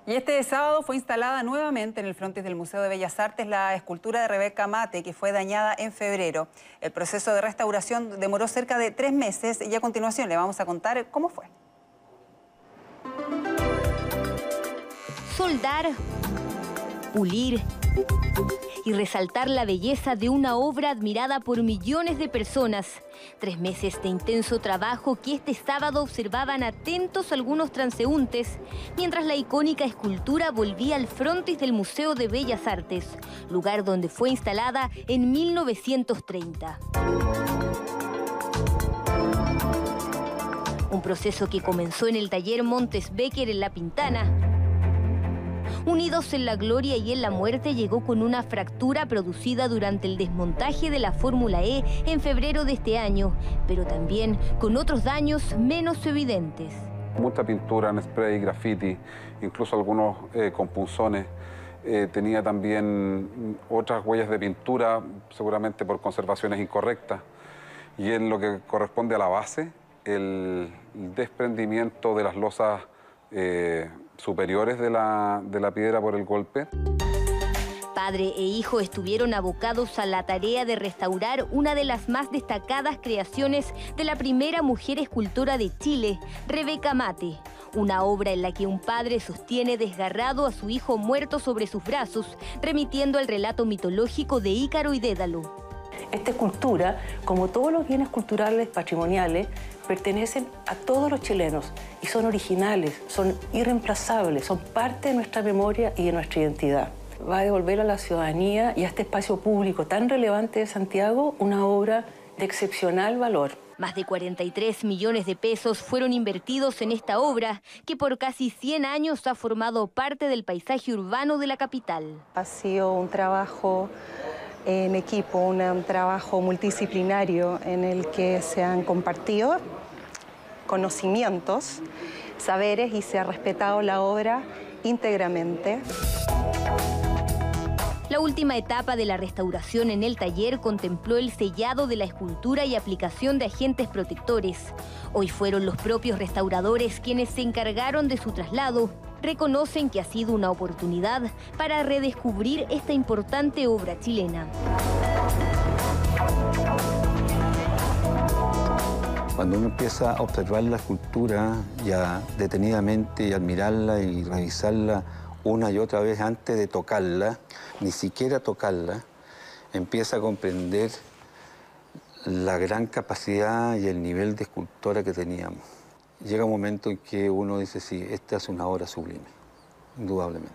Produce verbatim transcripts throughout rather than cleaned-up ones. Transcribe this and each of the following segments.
Y este sábado fue instalada nuevamente en el frontis del Museo de Bellas Artes la escultura de Rebeca Mate, que fue dañada en febrero. El proceso de restauración demoró cerca de tres meses y a continuación le vamos a contar cómo fue. Soldar, pulir y resaltar la belleza de una obra admirada por millones de personas. Tres meses de intenso trabajo que este sábado observaban atentos algunos transeúntes, mientras la icónica escultura volvía al frontis del Museo de Bellas Artes, lugar donde fue instalada en mil novecientos treinta. Un proceso que comenzó en el taller Montes Becker en La Pintana. Unidos en la gloria y en la muerte, llegó con una fractura producida durante el desmontaje de la Fórmula E en febrero de este año, pero también con otros daños menos evidentes. Mucha pintura en spray, graffiti, incluso algunos eh, compunzones. Eh, tenía también otras huellas de pintura, seguramente por conservaciones incorrectas. Y en lo que corresponde a la base, el desprendimiento de las losas eh, superiores de la, de la piedra por el golpe. Padre e hijo estuvieron abocados a la tarea de restaurar una de las más destacadas creaciones de la primera mujer escultora de Chile, Rebeca Mate. Una obra en la que un padre sostiene desgarrado a su hijo muerto sobre sus brazos, remitiendo al relato mitológico de Ícaro y Dédalo. Esta escultura, como todos los bienes culturales patrimoniales, pertenecen a todos los chilenos y son originales, son irreemplazables, son parte de nuestra memoria y de nuestra identidad. Va a devolver a la ciudadanía y a este espacio público tan relevante de Santiago una obra de excepcional valor. Más de cuarenta y tres millones de pesos fueron invertidos en esta obra, que por casi cien años ha formado parte del paisaje urbano de la capital. Ha sido un trabajo en equipo, un trabajo multidisciplinario en el que se han compartido conocimientos, saberes y se ha respetado la obra íntegramente. La última etapa de la restauración en el taller contempló el sellado de la escultura y aplicación de agentes protectores. Hoy fueron los propios restauradores quienes se encargaron de su traslado. Reconocen que ha sido una oportunidad para redescubrir esta importante obra chilena. Cuando uno empieza a observar la escultura ya detenidamente y admirarla y revisarla una y otra vez antes de tocarla, ni siquiera tocarla, empieza a comprender la gran capacidad y el nivel de escultora que teníamos. Llega un momento en que uno dice, sí, esta es una obra sublime, indudablemente.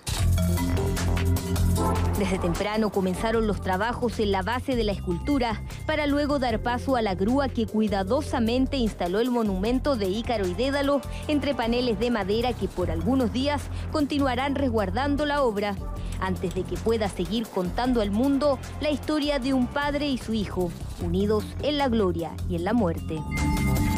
Desde temprano comenzaron los trabajos en la base de la escultura para luego dar paso a la grúa que cuidadosamente instaló el monumento de Ícaro y Dédalo entre paneles de madera que por algunos días continuarán resguardando la obra, antes de que pueda seguir contando al mundo la historia de un padre y su hijo, unidos en la gloria y en la muerte.